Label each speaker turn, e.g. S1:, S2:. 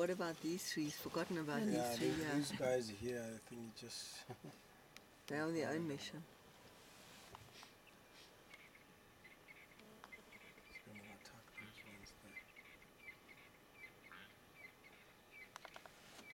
S1: What about these three? He's forgotten about
S2: Yeah,
S1: these three. Yeah,
S2: these guys here, I think it just...
S1: they're on their own mission.